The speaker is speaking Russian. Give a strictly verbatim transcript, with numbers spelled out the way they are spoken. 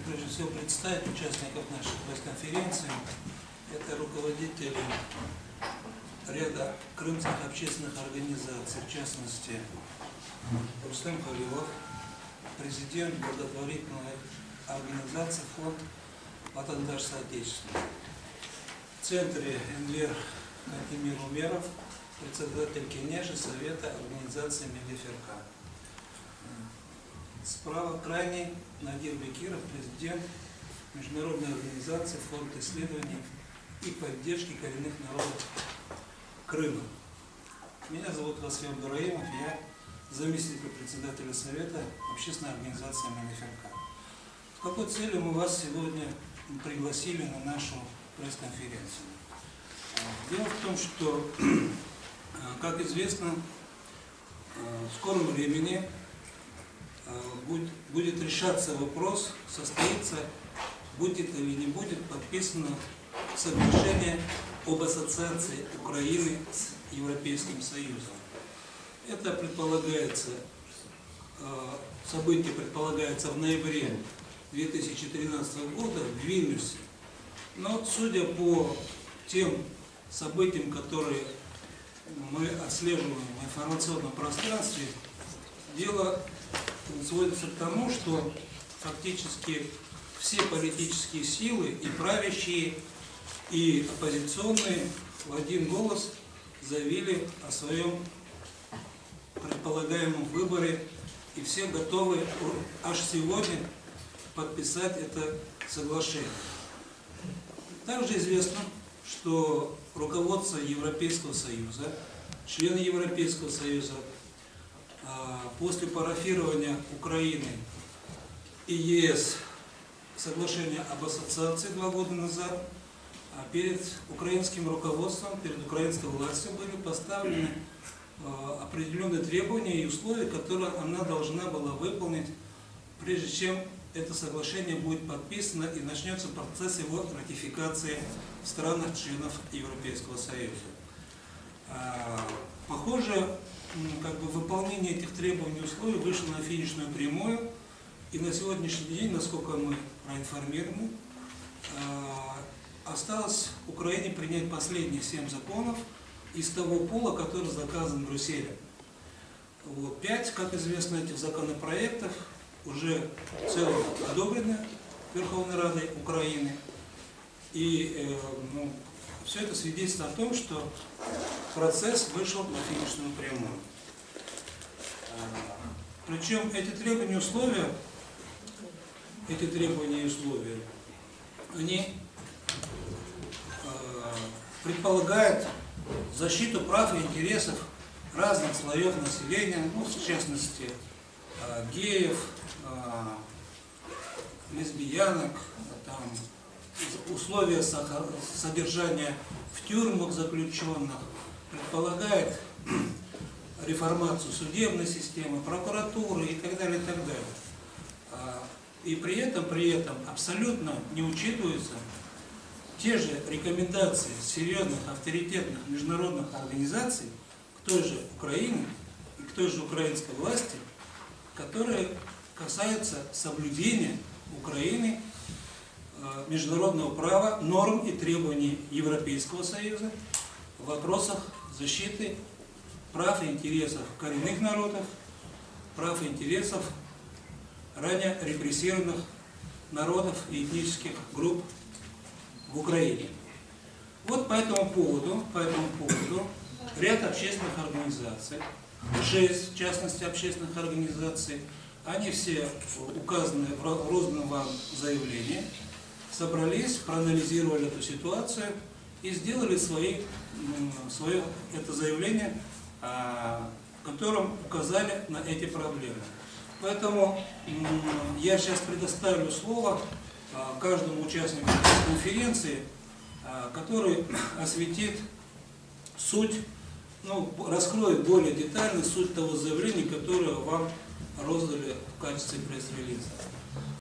прежде всего представить участников нашей пресс-конференции. Это руководители ряда крымских общественных организаций, в частности, Рустем Халилов, президент благотворительной организации «Фонд Ватандаш Соотечественный». В центре Энвер Кантемир Умеров, председатель Кенежи Совета организации Мелиферка. Справа крайний Надир Бекиров, президент международной организации «Фонд исследований и поддержки коренных народов Крыма». Меня зовут Василий Абдураимов, я заместитель председателя Совета общественной организации Мелиферка. С какой целью мы вас сегодня пригласили на нашу пресс-конференцию? Дело в том, что, как известно, в скором времени будет, будет решаться вопрос, состоится, будет или не будет подписано соглашение об ассоциации Украины с Европейским Союзом. Это предполагается, событие предполагается в ноябре две тысячи тринадцатого года в Вильнюсе. Но судя по тем событиям, которые мы отслеживаем в информационном пространстве, дело сводится к тому, что фактически все политические силы, и правящие, и оппозиционные, в один голос заявили о своем предполагаемом выборе, и все готовы аж сегодня подписать это соглашение. Также известно, что руководство Европейского Союза, члены Европейского Союза после парафирования Украины и ЕС соглашения об ассоциации два года назад, перед украинским руководством, перед украинской властью были поставлены определенные требования и условия, которые она должна была выполнить, прежде чем это соглашение будет подписано и начнется процесс его ратификации в странах-членов Европейского Союза. Похоже, как бы выполнение этих требований и условий вышло на финишную прямую, и на сегодняшний день, насколько мы проинформированы, осталось Украине принять последних семь законов из того пула, который заказан Брюсселем. Вот. Пять, как известно, этих законопроектов уже целых одобрены Верховной Радой Украины. И э, ну, все это свидетельствует о том, что процесс вышел на финишную прямую. Причем эти требования и условия, эти требования и условия, они э, предполагают защиту прав и интересов разных слоев населения, ну, в частности, э, геев, э, лесбиянок, там, условия содержания в тюрьмах заключенных, предполагает реформацию судебной системы, прокуратуры и так далее, и так далее. И при этом, при этом абсолютно не учитываются те же рекомендации серьезных авторитетных международных организаций к той же Украине и к той же украинской власти, которые касаются соблюдения Украины международного права, норм и требований Европейского Союза в вопросах защиты прав и интересов коренных народов, прав и интересов ранее репрессированных народов и этнических групп в Украине. Вот по этому поводу, по этому поводу ряд общественных организаций, шесть, в частности, общественных организаций, они все указаны в розданном вам заявлении, собрались, проанализировали эту ситуацию и сделали свои, свое это заявление, в котором указали на эти проблемы. Поэтому я сейчас предоставлю слово каждому участнику конференции, который осветит суть, ну, раскроет более детально суть того заявления, которое вам роздали в качестве пресс-релиза.